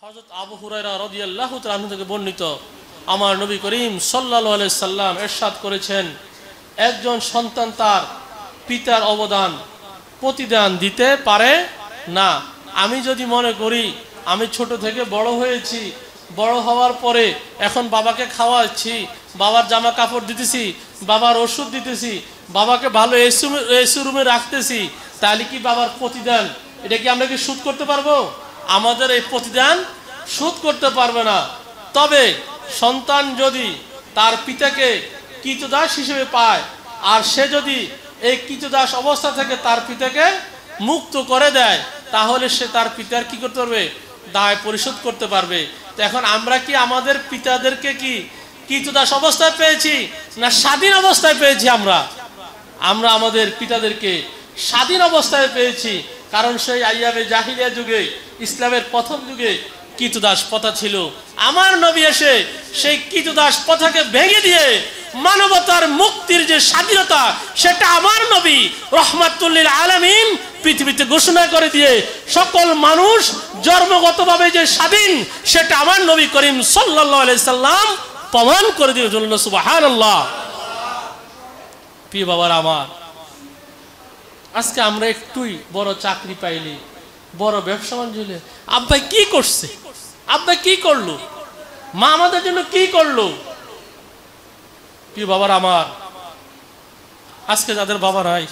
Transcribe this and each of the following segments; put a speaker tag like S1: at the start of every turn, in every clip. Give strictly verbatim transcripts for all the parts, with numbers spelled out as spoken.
S1: হযরত আবু হুরায়রা রাদিয়াল্লাহু তাআলা আনহু থেকে বর্ণিত আমার নবী করিম সাল্লাল্লাহু আলাইহি সাল্লাম ইরশাদ করেছেন, একজন সন্তান তার পিতার অবদান প্রতিদান দিতে পারে না। আমি যদি মনে করি আমি ছোট থেকে বড় হয়েছি, বড় হওয়ার পরে এখন বাবাকে খাওয়াচ্ছি, বাবার জামা কাপড় দিতেছি, বাবার ওষুধ দিতেছি, বাবাকে ভালো এসি এসি রুমে রাখতেছি, তাহলে কি বাবার প্রতিদান এটা কি আমরা কি শোধ করতে পারবো? আমাদের এই প্রতিদান শোধ করতে পারবে না। তবে সন্তান যদি তার পিতাকে কৃতদাস হিসেবে পায় আর সে যদি এই কৃতদাস অবস্থা থেকে তার পিতাকে মুক্ত করে দেয়, তাহলে সে তার পিতার কি করতে পারবে? দায় পরিশোধ করতে পারবে। তো এখন আমরা কি আমাদের পিতাদেরকে কি কৃতদাস অবস্থায় পেয়েছি না স্বাধীন অবস্থায় পেয়েছি? আমরা আমরা আমাদের পিতাদেরকে স্বাধীন অবস্থায় পেয়েছি, কারণ সেই আইয়ামে জাহিলিয়া যুগে, ইসলামের প্রথম যুগে কৃতদাস প্রথা ছিল। আমার নবী এসে সেই কৃতদাস প্রথাকে ভেঙে দিয়ে মানবতার মুক্তির যে স্বাধীনতা, সেটা আমার নবী রাহমাতুল লিল আলামিন পৃথিবীতে ঘোষণা করে দিয়ে সকল মানুষ জন্মগতভাবে যে স্বাধীন, সেটা আমার নবী করিম সাল্লাল্লাহু আলাইহি সাল্লাম প্রমাণ করে দিয়ে বলুন সুবহানাল্লাহ। প্রিয় বাবার আমার, আজকে আমরা একটুই বড় চাকরি পাইলি, বড় ব্যবসা বাণিজ্য হলে আব্বাই কি করছে, আব্বাই কি করলো, মা আমাদের জন্য কি করলো? প্রিয় বাবার আমার, আজকে যাদের বাবা নাই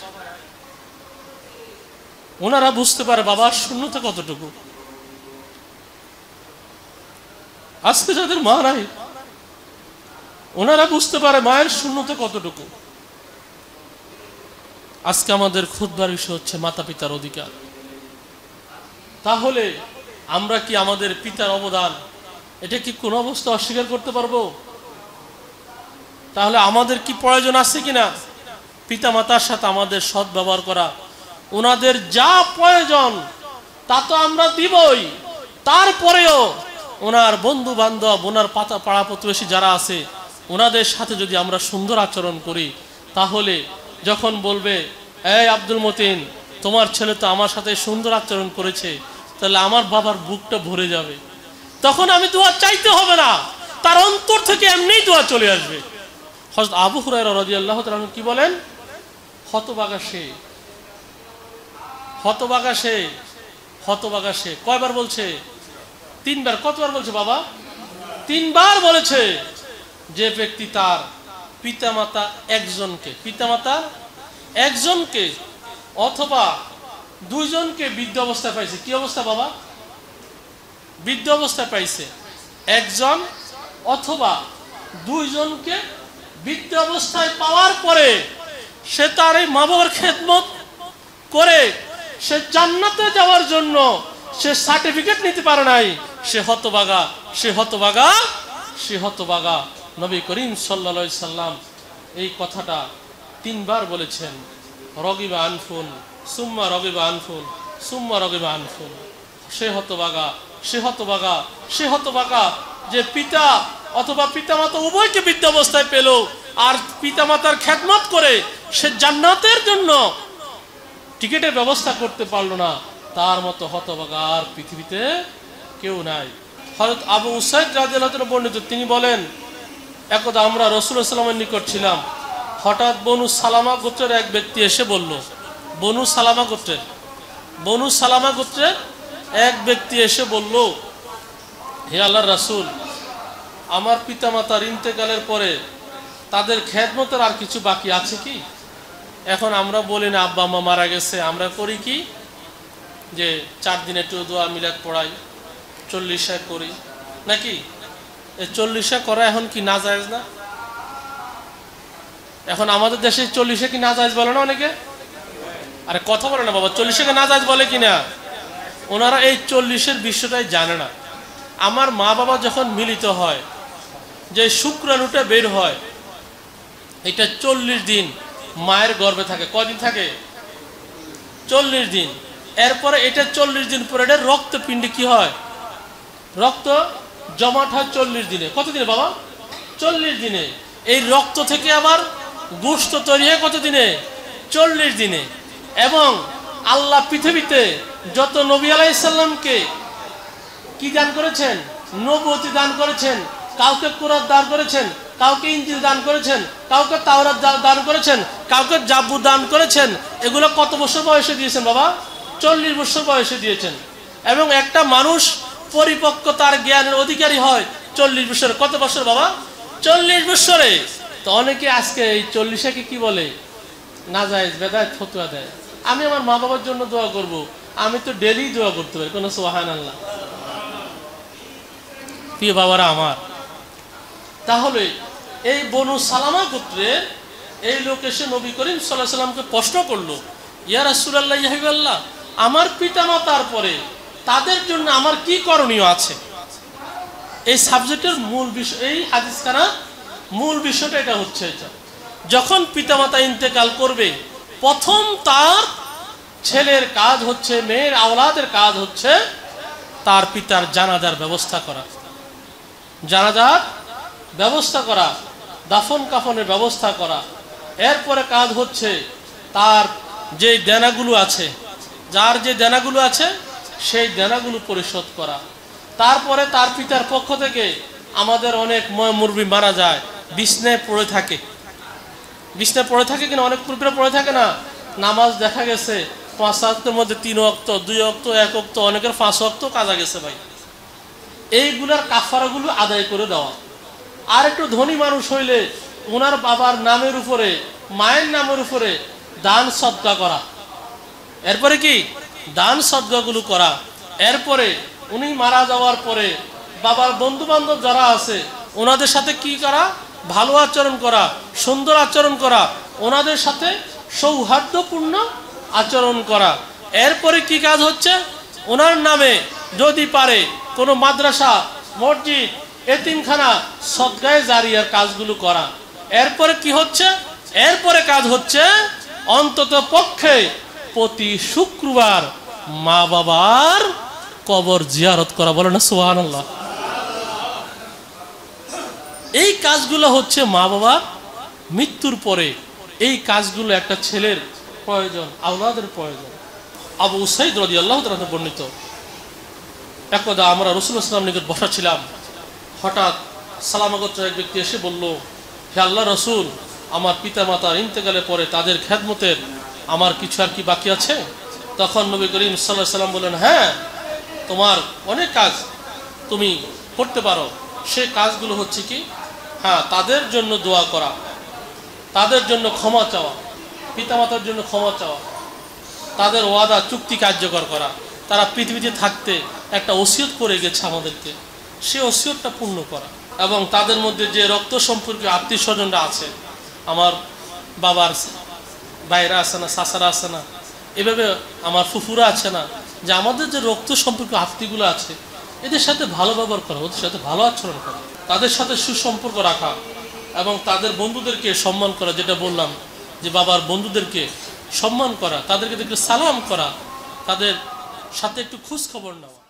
S1: ওনারা বুঝতে পারে বাবার শূন্যতা কতটুকু। আজকে যাদের মা নাই ওনারা বুঝতে পারে মায়ের শূন্যতা কতটুকু। আজকে আমাদের খুতবার বিষয় হচ্ছে মাতা পিতার অধিকার। তাহলে আমরা কি আমাদের পিতার অবদান এটা কি কোনো অবস্থা অস্বীকার করতে পারবো? তাহলে আমাদের কি প্রয়োজন আছে কিনা পিতা মাতার সাথে আমাদের সৎ ব্যবহার করা? ওনাদের যা প্রয়োজন তা তো আমরা দিবই, তারপরেও ওনার বন্ধু বান্ধব, ওনার পাতা পাড়া প্রতিবেশী যারা আছে ওনাদের সাথে যদি আমরা সুন্দর আচরণ করি, তাহলে যখন বলবে এই আব্দুল মতিন তোমার ছেলে তো আমার সাথে সুন্দর আচরণ করেছে, তাহলে আমার বাবার বুকটা ভরে যাবে। তখন আমি দোয়া চাইতে হবে না, তার অন্তর থেকে এমনিই দোয়া চলে আসবে। হযরত আবু হুরায়রা রাদিয়াল্লাহু তাআলা আনহু কি বলেন? হতভাগা সে, হতভাগা সে, হতভাগা সে। কয়বার বলছে? তিনবার। কতবার বলছে বাবা? তিনবার বলেছে। যে ব্যক্তি তার পিতামাতা একজনকে, পিতামাতা একজনকে অথবা দুইজনকে বৃদ্ধ অবস্থায় পাইছে। কি অবস্থা বাবা? বৃদ্ধ অবস্থায় পাইছে। একজন অথবা দুইজনকে বৃদ্ধ অবস্থায় পাওয়ার পরে সে তার এই মা বাবার খেদমত করে সে জান্নাতে যাওয়ার জন্য সে সার্টিফিকেট নিতে পারে নাই, সে হতভাগা, সে হতভাগা, সে হতভাগা। নবী করিম সাল্লাল্লাহু আলাইহি সাল্লাম এই কথাটা তিনবার বলেছেন। রগিবা আনফুন সুম্মা রগিবা আনফুন সুম্মা রগিবা আনফুন। সে হতভাগা, সে হতভাগা, সে হতভাগা যে পিতা অথবা পিতামাতা উভয়কে বৃদ্ধ অবস্থায় পেল আর পিতামাতার খেদমত করে সে জান্নাতের জন্য টিকিটের ব্যবস্থা করতে পারলো না। তার মতো হতভাগা আর পৃথিবীতে কেউ নাই। হযরত আবু উসাইদ রাদিয়াল্লাহু তাআলা বর্ণিত, তিনি বলেন একদা আমরা রাসূল সাল্লাল্লাহু আলাইহি ওয়াসাল্লামের নিকট ছিলাম, হঠাৎ বনু সালামা গোত্রের এক ব্যক্তি এসে বলল, বনু সালামা গোত্রের বনু সালামা গোত্রের এক ব্যক্তি এসে বলল, হে আল্লাহর রাসূল, আমার পিতামাতার ইন্তেকালের পরে তাদের খেদমতের আর কিছু বাকি আছে কি? এখন আমরা বলি না আব্বা আম্মা মারা গেছে, আমরা করি কি যে চার দিনে একটু দোয়া মিলাদ পড়াই, চল্লিশা করি নাকি? এই চল্লিশা করা এখন কি নাজায়েজ না? এখন আমাদের দেশে চল্লিশে কি নাজায়েজ বলে না অনেকে? আরে কথা বলে না বাবা, চল্লিশে নাজায়েজ বলে কিনা? ওনারা এই চল্লিশের বিষয়টাই জানে না। আমার মা বাবা যখন মিলিত হয়, যে শুক্রাণুটা বের হয়, এটা চল্লিশ দিন মায়ের গর্ভে থাকে। কদিন থাকে? চল্লিশ দিন। এরপরে এটা চল্লিশ দিন পরে এটা রক্তপিণ্ডে কি হয়? রক্ত জমাট হয় চল্লিশ দিনে। কত দিনে বাবা? চল্লিশ দিনে। এই রক্ত থেকে আবার গোশত তৈরি হয় কত দিনে? চল্লিশ দিনে। এবং আল্লাহ পৃথিবীতে যত নবী আলাইহিস সালামকে কি দান করেছেন? নবুয়তি দান করেছেন, কাউকে কুরআন দান করেছেন, কাউকে ইনজিল দান করেছেন, কাউকে তাওরাত দান করেছেন, কাউকে জাবুর দান করেছেন। এগুলো কত বছর বয়সে দিয়েছেন বাবা? চল্লিশ বছর বয়সে দিয়েছেন। এবং একটা মানুষ পরিপক্কতার জ্ঞানের অধিকারী হয় চল্লিশ বছরে। কত বছর বাবা? চল্লিশ বছরে। তো অনেকে আজকে এই চল্লিশে কি বলে? নাজায়েজ বেদায়েত ফতোয়া দেয়। আমি আমার মা বাবার জন্য দোয়া করব, আমি তো ডেলি দোয়া করতে পারি, কোনো সুবহানাল্লাহ। প্রিয় বাবারা আমার, তাহলে এই বনু সালামা গোত্রে এই লোক এসে নবী করিম সাল্লাল্লাহু আলাইহি ওয়াসাল্লামকে প্রশ্ন করলো, ইয়া রাসূলুল্লাহ, ইয়া হাবিবাল্লাহ, আমার পিতামাতার পরে তাদের জন্য আমার কি করণীয় আছে? এই সাবজেক্টের মূল বিষয়, এই হাদিসখানা মূল বিষয়টা এটা হচ্ছে, এটা যখন পিতামাতা ইন্তেকাল করবে, প্রথম তার ছেলের কাজ হচ্ছে, মেয়ের আওলাদের কাজ হচ্ছে তার পিতার জানাজার ব্যবস্থা করা, জানাজার ব্যবস্থা করা, দাফন কাফনের ব্যবস্থা করা। এরপরে কাজ হচ্ছে তার যে দেনাগুলো আছে, যার যে দেনাগুলো আছে সেই দেনাগুলো পরিশোধ করা। তারপরে তার পিতার পক্ষ থেকে আমাদের অনেক মুরব্বি মারা যায়, বিছনায় পড়ে থাকে, বিছনায় পড়ে থাকে কিনা? অনেক মুরব্বিরা পড়ে থাকে না। নামাজ দেখা গেছে পাঁচ ওয়াক্তের মধ্যে তিন ওয়াক্ত, দুই ওয়াক্ত, এক ওয়াক্ত, অনেকের পাঁচ ওয়াক্ত কাজা গেছে ভাই। এইগুলার কাফারাগুলো আদায় করে দেওয়া। আর একটু ধনী মানুষ হইলে ওনার বাবার নামের উপরে, মায়ের নামের উপরে দান সদকা করা। এরপরে কি? দান সদকাগুলো করা। এরপরে উনি মারা যাওয়ার পরে বাবার বন্ধু বান্ধব যারা আছে ওনাদের সাথে কি করা? ভালো আচরণ করা, সুন্দর আচরণ করা, ওনাদের সাথে সৌহার্দ্যপূর্ণ আচরণ করা। এরপরে কি কাজ হচ্ছে? ওনার নামে যদি পারে কোনো মাদ্রাসা, মসজিদ, এতিমখানা, সদকায়ে জারিয়ার কাজগুলো করা। এরপরে কি হচ্ছে? এরপরে কাজ হচ্ছে অন্তত পক্ষে প্রতি শুক্রবার মা বাবার কবর জিয়ারত করা। বলে না সুবহানাল্লাহ। এই কাজগুলো হচ্ছে মা বাবার মৃত্যুর পরে এই কাজগুলো একটা ছেলের প্রয়োজন, আওলাদের প্রয়োজন। আবু সাইদ রাদিয়াল্লাহু তাআলা বর্ণিত, একদা আমরা রাসূল সাল্লাল্লাহু আলাইহি ওয়াসাল্লাম নিকট বসা ছিলাম, হঠাৎ সালামা গোত্রের এক ব্যক্তি এসে বলল, হে আল্লাহ রাসূল, আমার পিতা মাতার ইন্তেকালের পরে তাদের খেদমতের আমার কিছু আর কি বাকি আছে? তখন নবী করিম সাল্লাল্লাহু আলাইহি ওয়াসাল্লাম বললেন, হ্যাঁ, তোমার অনেক কাজ তুমি করতে পারো। সেই কাজগুলো হচ্ছে কি? হ্যাঁ, তাদের জন্য দোয়া করা, তাদের জন্য ক্ষমা চাওয়া, পিতামাতার জন্য ক্ষমা চাওয়া, তাদের ওয়াদা চুক্তি কার্যকর করা। তারা পৃথিবীতে থাকতে একটা ওসিয়ত করে গেছে আমাদেরকে, সে ওসিয়তটা পূর্ণ করা। এবং তাদের মধ্যে যে রক্ত সম্পর্কীয় আত্মীয় স্বজনরা আছে, আমার বাবার ভাইরা আছে না, চাচারা আছে না, এভাবে আমার ফুফুরা আছে না, যে আমাদের যে রক্ত সম্পর্কীয় আত্মীয়গুলো আছে এদের সাথে ভালো ব্যবহার করা, ওদের সাথে ভালো আচরণ করা, তাদের সাথে সুসম্পর্ক রাখা এবং তাদের বন্ধুদেরকে সম্মান করা। যেটা বললাম যে বাবার বন্ধুদেরকে সম্মান করা, তাদেরকে দেখে সালাম করা, তাদের সাথে একটু খোঁজ খবর নেওয়া।